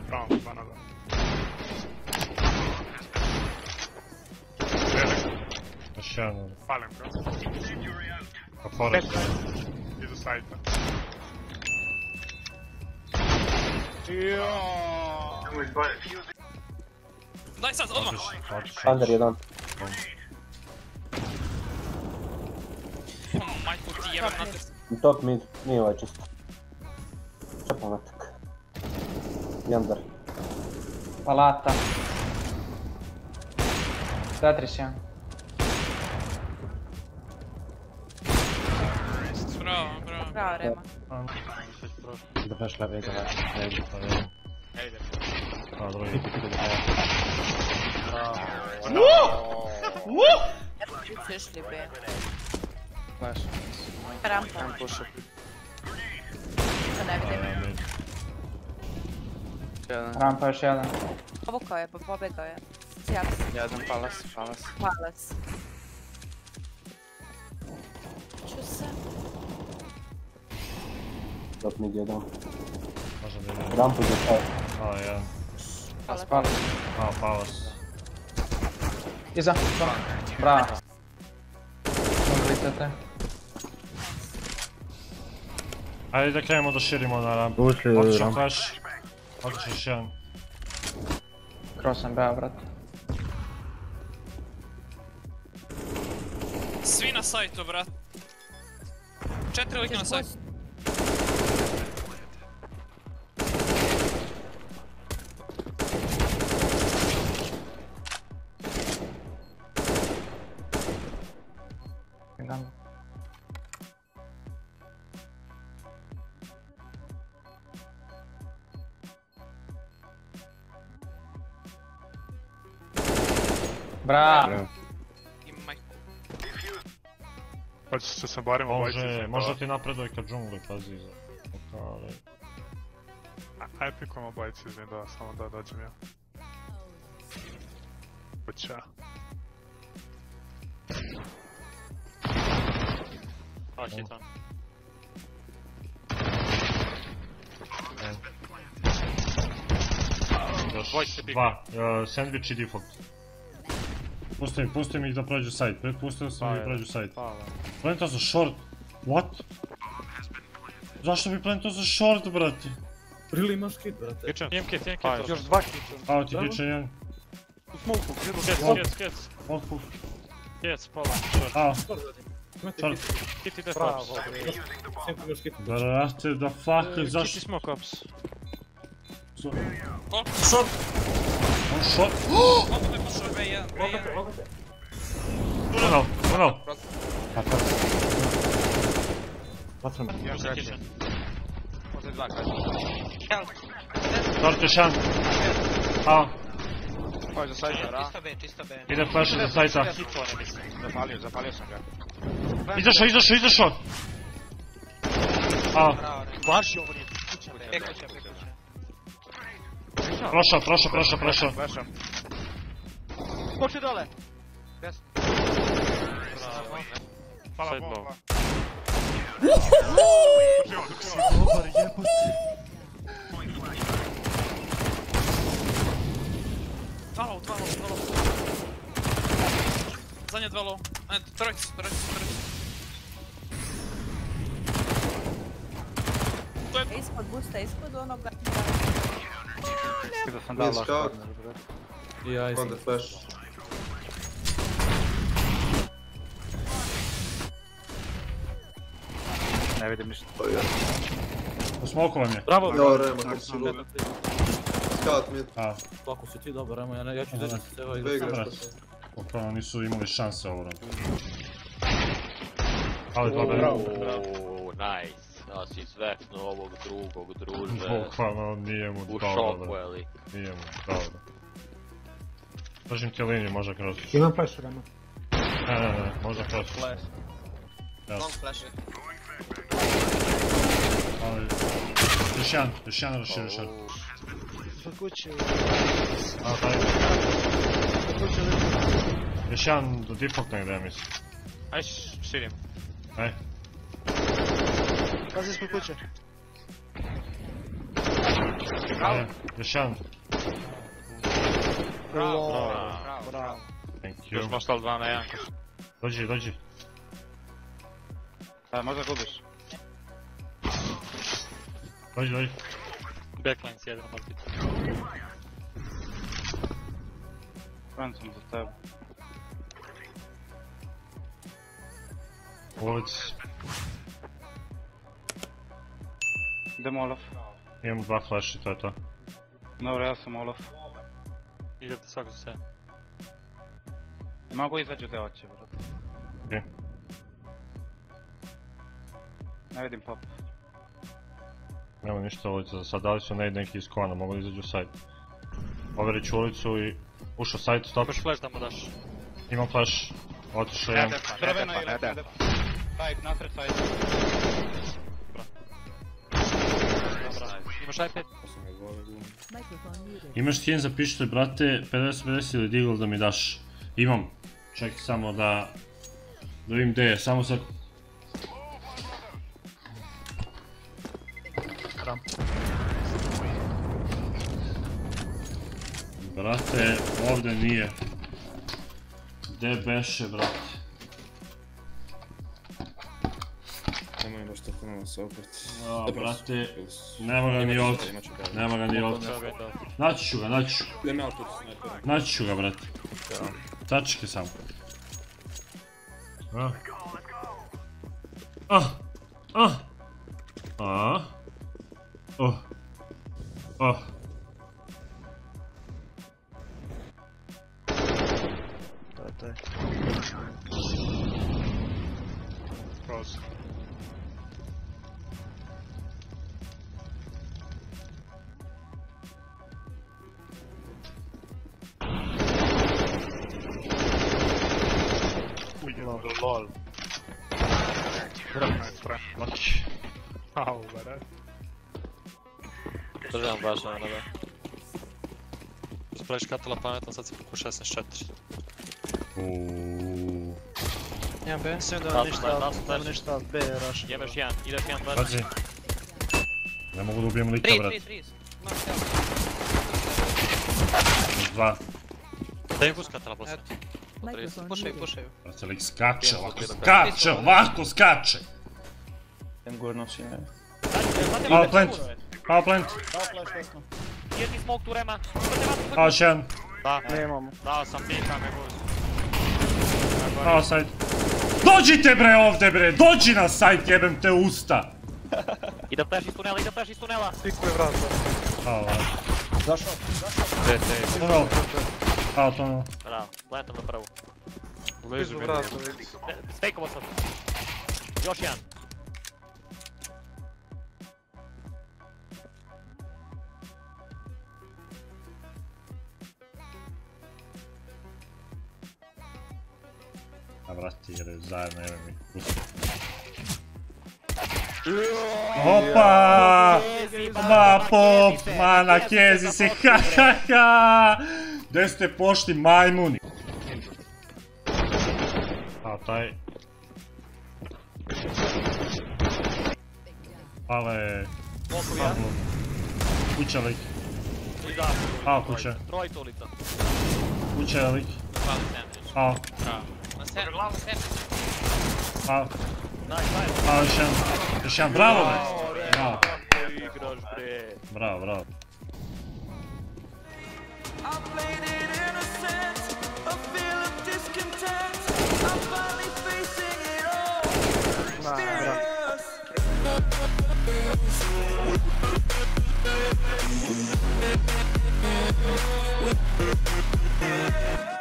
Tamo, banana. Još jedan. Palim ga. Pa forest. Idu sajta. Daj sad, odmah! Under jedan. Majku ti jebam na te. Top mid, nije ovaj čisto. Čepam natak. Under. Palata. Tetris jedan. Bravo, bravo. Bravo, Rema. Da flash leve, da ne ide, pa ne. Ejde. A, dobro, ide. Su išli B. Flash. Rampa. To ne vidim. Rampa još jedan. Povukao je, pobegao je. Cijeli. Jedan palas. Palac. Ču se. Top mid jedan. Može da ide. Rampu za taj. A, jedan. Palas. A, Palas. Iza. Bravo. Mogli tete. Ajde da krenemo da širimo na rampu. Ušli Otišao rampu. flash. Otišao još jedan. Cross sam bea, brat. Svi na sajtu, brat. 4 lika na sajtu. Jedan. Bravo. I majku. Pa će se barem obojice. Može ti napredoj ka džungli, pazi za... ali... Aj pikujemo obojice iz Windowa, samo da dođem ja. Kuća. A, hitan. Dva, sandwich i default. Pustim ih da prođu side, pustio sam ih da prođu side. Plantao za short, what? Zašto bi plantao za short, brate? Really imaš kit, brate. Kitchen. Imam kit. Još dva kitchen. Evo ti kitchen jedan. U smoku, Kec. Otpuf. Kec, pola. A, short zadim. short. Kit ide Bravo, tops. Sempre imaš kit. Brate, da fuck, Kit i zašto? smoke ups. Short! On short? Mogu me pušao B1, B1. Tunel! Patron. Još kitchen. Možda dva kaže. Short još jedan. A, Ovo je za sajta, čisto B. ide flash za sajta. Hitlo ne mislim. Zapalio sam ga. Izašao! A, Baš je ovo nije. Kuća. prošao. Flasham. Poči dole. Desno. Hvala Side bomba. dobar jebote. Dva low. Zadnje 2 low. Trojicu. To je... Ispod busta, ispod onoga. Da sam dao last corner, brate. I ice. Onda flash. Ne vidim ništa. Usmokovan je. Bravo! Jo, Rema, kako si lud. Scout mid. A, Kako si ti dobar, Remo, ja ću držati se ovaj Dve igra. igraš pa se. popravo nisu imali šanse ovo. Ali dva Nice. Ja si zveknuo ovog drugog druže. Bukvalno nije mu U dobro. šoku, eli? Nije mu dobro. Držim ti liniju, možda kroz. Imam flash, Remo. Ne, možda kroz. Flash. Long flash je. Ali... Još jedan raširio šar. Za kuće. A, taj. Još jedan do defaultnog da ja mislim. Aj, širim. Aj. Pazi ispod kuće. Ajde, još jedan. Bravo. Thank Još you. smo ostali 2 na 1. Dođi, dođi. Možda gubiš. Dođi, dođi. Backline s jednom odbiti. Francom za tebe. Ulic. Idemo Olaf. Imam 2 flash i to je to. Dobro, ja sam Olaf. Idete svako za sebe. Mogu izaći te oči, bro. Okej. Ne vidim pop. Nema ništa ulica za sad, dali su nade neki iz kona, mogu da izađu u side. Overiću ulicu i ušao side, stop. Imaš flash da mu daš. Imam flash, otišao jedan. Drvena ili side, nasred side. Imaš iPad? Imaš skin za pištolj, brate, 50-50 ili deagle da mi daš? Imam. Čekaj samo da vidim gdje je, samo sad. Brate, ovdje nije. Gdje beše, brate? Nemoj baš tako na vas opet. Brate, nema ga ni ovdje. Nema ga ni ovdje. Naći ću ga, naći ću. Naći ću ga, brate. Tačke samo. Cross. LOL. Au, brate. Državam važno na nebe. Spraviš katala pametno, sad si po 16-4. Jedan B. Mislim da nema ništa B rush. Ideš jedan flash. Pazi. Ne mogu da ubijem lika, brate. 3. 2. Daj bus katala bossa. Pušaju. Brate, lik skače, ovako skače! Idem gurno s njime. Power plant. Power plant. Jedni smoke tu rema. Pao još jedan. Da, Nemamo. dao sam pika me bus. Pao side. Dođite bre ovdje bre, dođi na side, jebem te usta! Ide flash iz tunela. Pao, Zašao. tunel. Pao, tunel. Bravo, plantam na prvu. Blizu mi. Fejkovo sam. Još jedan. A vrati jer je zajedno, evo mi pusti. Opa! Ma pop, ma na kezi se, ha ha ha! Gdje ste pošli majmuni? A taj... Ale... Kuća lik. A kuća. Trojica ulica. Kuća lik. Hvala sandwich. A. Na sandwich. A. Nice. A još jedan. Još jedan, bravo bre! Bravo. Igraš bre. Bravo, bravo. Nah,